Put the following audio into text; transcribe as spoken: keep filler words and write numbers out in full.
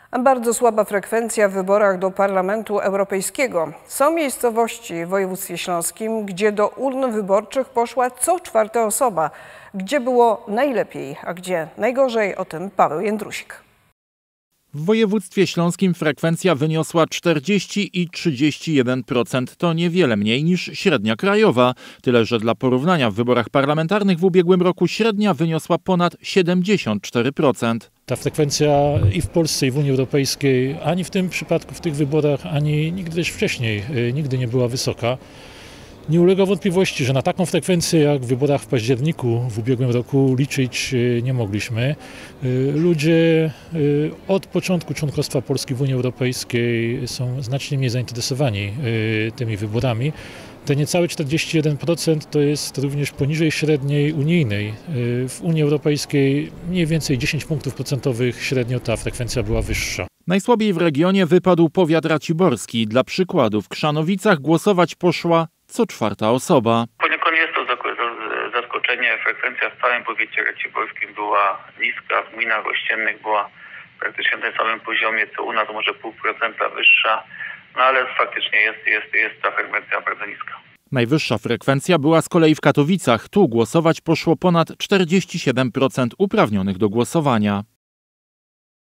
Bardzo słaba frekwencja w wyborach do Parlamentu Europejskiego. Są miejscowości w województwie śląskim, gdzie do urn wyborczych poszła co czwarta osoba. Gdzie było najlepiej, a gdzie najgorzej, o tym Paweł Jędrusik. W województwie śląskim frekwencja wyniosła czterdzieści i trzydzieści jeden procent. To niewiele mniej niż średnia krajowa. Tyle, że dla porównania w wyborach parlamentarnych w ubiegłym roku średnia wyniosła ponad siedemdziesiąt cztery procent. Ta frekwencja i w Polsce, i w Unii Europejskiej, ani w tym przypadku, w tych wyborach, ani nigdy też wcześniej, nigdy nie była wysoka. Nie ulega wątpliwości, że na taką frekwencję jak w wyborach w październiku w ubiegłym roku liczyć nie mogliśmy. Ludzie od początku członkostwa Polski w Unii Europejskiej są znacznie mniej zainteresowani tymi wyborami. Te niecałe czterdzieści jeden procent to jest również poniżej średniej unijnej. W Unii Europejskiej mniej więcej dziesięć punktów procentowych średnio ta frekwencja była wyższa. Najsłabiej w regionie wypadł powiat raciborski. Dla przykładu w Krzanowicach głosować poszła co czwarta osoba. Poniekąd jest to zaskoczenie. Frekwencja w całym powiecie raciborskim była niska, w gminach ościennych była praktycznie na tym samym poziomie co u nas, może pół procenta wyższa, no ale faktycznie jest, jest, jest ta frekwencja bardzo niska. Najwyższa frekwencja była z kolei w Katowicach. Tu głosować poszło ponad czterdzieści siedem procent uprawnionych do głosowania.